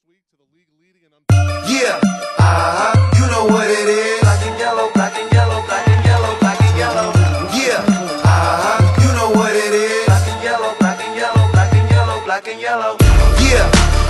week to the league leading and yeah, you know what it is. Black and yellow, black and yellow, black and yellow, black and yellow. Yeah, you know what it is. Black and yellow, black and yellow, black and yellow, black and yellow. Yeah,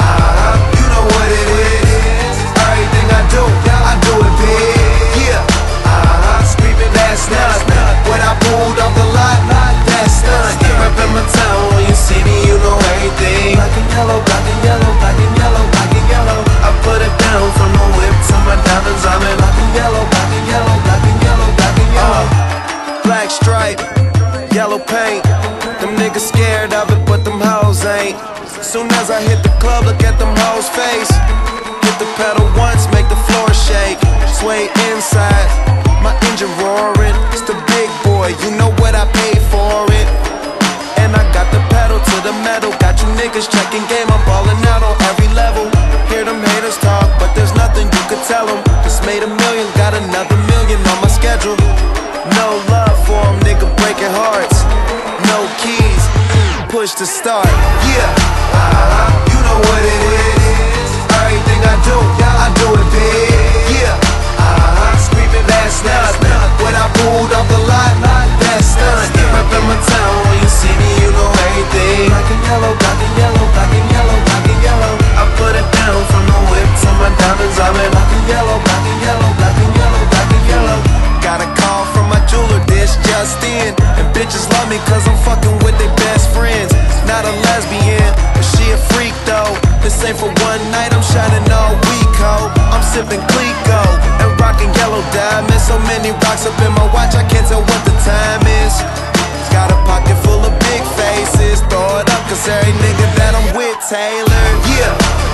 you know what it is. Everything I do it big. Yeah, screaming last night when I pulled off the lot. That's done. Reppin' my town when you see me, you know everything. Black and yellow, black and yellow, black and yellow, black and yellow. I put it down from the whip to my diamonds. I'm in Black and yellow, black and yellow, black and yellow, black and yellow. black stripe, yellow paint. Them niggas scared of it, but them hoes ain't. Soon as I hit the club, look at them hoes' face. Hit the pedal once, make the floor shake. Sway inside, my engine roaring. It's the big boy, you know what I paid for it. And I got the pedal to the metal. Got you niggas checking game, I'm ballin' out on every level. Hear them haters talk, but there's nothing you could tell them. Just made $1 million, got another $1 million on my schedule. No love for them, nigga breaking hearts. No keys, push to start. Yeah, you know what it is. Everything I do it big. Yeah, screaming last night when I pulled off the lot. That's done. Reppin' my town when you see me, you know everything. Black and yellow, black and yellow, black and yellow, black and yellow. I put it down from the whip to my diamonds. I'm in Black and yellow, black and yellow, black and yellow, black and yellow. Got a call from my jeweler, this just in. And bitches love me cause I'm fucking with their best friends. Not a lesbian, but she a freak though. This ain't for one night, I'm shining all week, ho. I'm sipping Clico and rocking yellow diamonds. So many rocks up in my watch, I can't tell what the time is. Got a pocket full of big faces. Throw it up cause every nigga that I'm with Taylor. Yeah,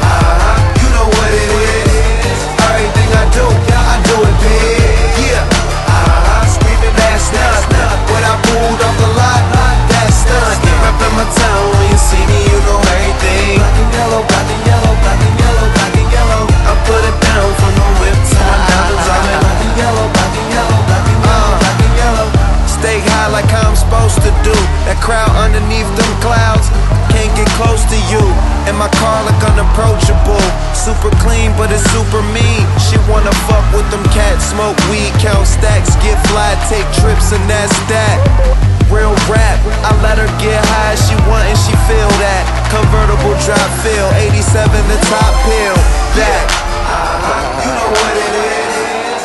you know what it is. Everything I do it big. Yeah, screaming last night when I pulled off the lot. That's done. Reppin' my town when you see me, you know everything. Black and yellow, black and yellow, black and yellow, black and yellow. I put it down from the whip to my diamonds. I'm in Black and yellow, black and yellow, black and yellow, black and yellow. stay high like I'm supposed to do. That crowd underneath them clouds can't get close to you. And my car look unapproachable. Super clean, but it's super mean. She wanna fuck with them cats, smoke weed, count stacks, get fly, take trips, and that's that. Real rap, I let her get high, she want and she feel that. Convertible drop feel, 87 the top pill. That, you know what it is.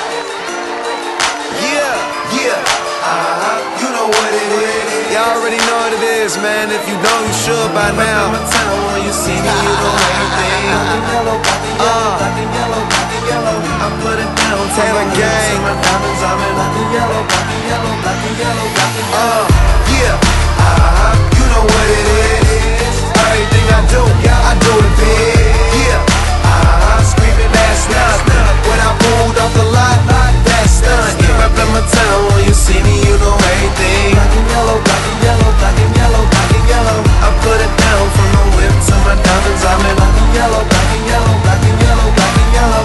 Yeah, you know what it is. Y'all already know what it is, man. If you don't, you should by now. When you see me, you know everything. Black and yellow, black and yellow, black and yellow, black and yellow. I put it down, Taylor gang. My diamonds, I'm in Black and yellow, black and yellow, black and yellow, black and yellow. yeah, you know what it is. Everything I do it big. Yeah, screaming last night when I pulled off the lot. That's done. Reppin' my town when you see me, you know everything. Black and yellow, black and yellow, black and yellow, black and yellow. I put it down from the whip to my diamonds. I'm in Black and yellow, black and yellow, black and yellow, black and yellow.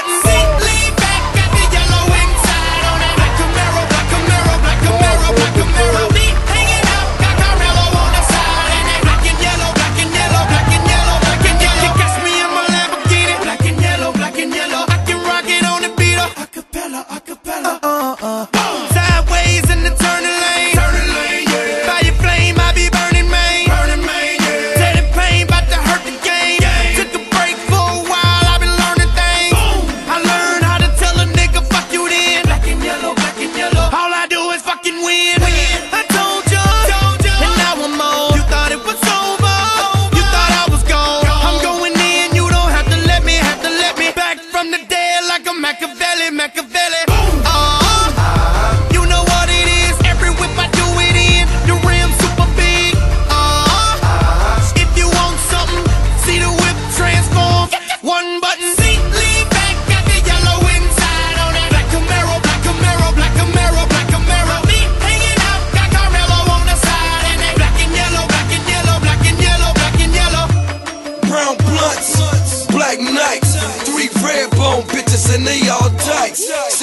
Black Camaro,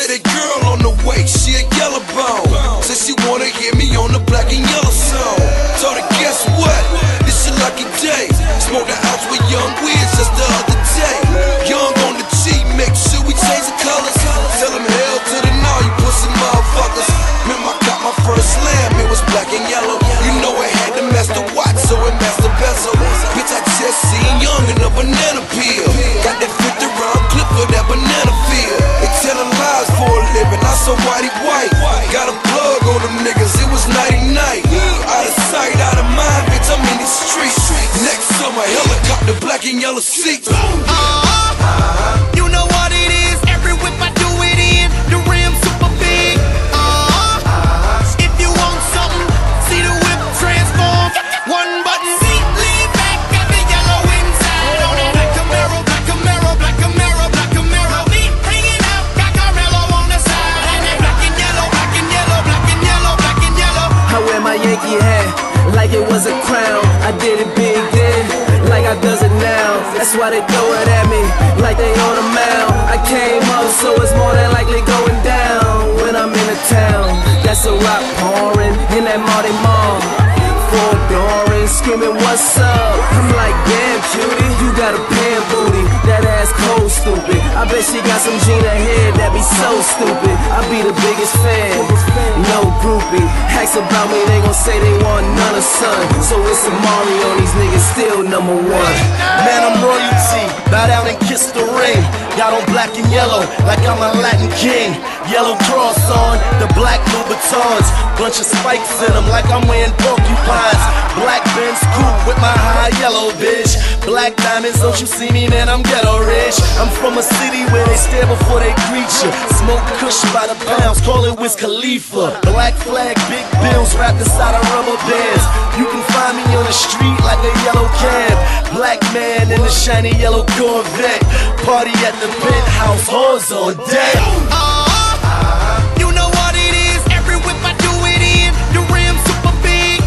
had a girl on the way, she a yellow bone. Said she wanna hear me on the black and yellow song. Told her, guess what? This your lucky day. Smoked the house with Young Wiz just the other day. Young on the G, make sure we change the colors. Tell them hell to the no, you pussy motherfuckers. Remember I got my first slam, it was black and yellow. You know it had the master watch, so it master bezel. Bitch, I just seen Young in a banana peel. Got that 50 round clip for that banana field. They telling lies for a living, I so whitey white. Got a plug on them niggas, it was nighty night. Out of sight, out of mind, bitch, I'm in these streets. Next summer, helicopter, black and yellow seats. You know what it is, every whip I do it in, the rim super big. If you want something, see the whip transform. One button, seat, lean back, got the yellow inside on it. Black Camaro, black Camaro, black Camaro, black Camaro. Me hanging out, got Carmelo on the side. And then black and yellow, black and yellow, black and yellow, black and yellow. I wear my Yankee hat like it was a crown. I did it big then, like I does it now. That's why they throw it at me, like they on a mound. I came up, so it's more than likely going down. When I'm in a town, that's a rock pouring in that Marty Mall. Full Doran, screaming, what's up? I'm like, damn, cutie, you got a pan booty. That ass cold, stupid. I bet she got some Gina head that be so stupid. I be the biggest fan, no groupie. Hacks about me, they gon' say they want none of son. So it's a Mario, these niggas still #1. Man, I'm royalty, bow down and kiss the ring. Got on black and yellow, like I'm a Latin king. Yellow cross on, the black Louboutins. Bunch of spikes in them, like I'm wearing porcupines. Black Benz coupe with my high yellow bitch. Black diamonds, don't you see me, man, I'm ghetto rich. I'm from a city where they stare before they greet you. Smoke kush by the pounds, call it Wiz Khalifa. Black flag, big bills wrapped inside of rubber bands. You can find me on the street like a yellow cab. Black man in a shiny yellow Corvette. Party at the penthouse, whores on deck. You know what it is, every whip I do it in, the rim super big.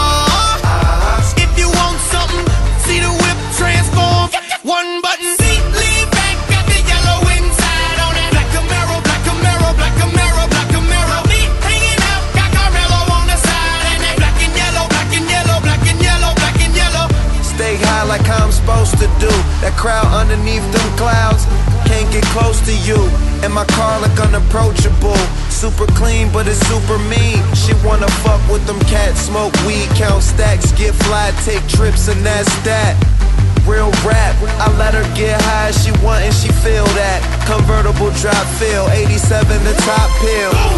If you want something, see the whip transform. One button, seat, lean back, got the yellow inside on it. Black Camaro, black Camaro, black Camaro, black Camaro. Me hanging out, got Carmelo on the side. And then black and yellow, black and yellow, black and yellow, black and yellow. Stay high like I'm supposed to do. That crowd underneath them clouds can't get close to you. And my car look unapproachable. Super clean, but it's super mean. She wanna fuck with them cats, smoke weed, count stacks, get fly, take trips, and that's that. Real rap, I let her get high, she want and she feel that. Convertible drop feel, 87 the top pill.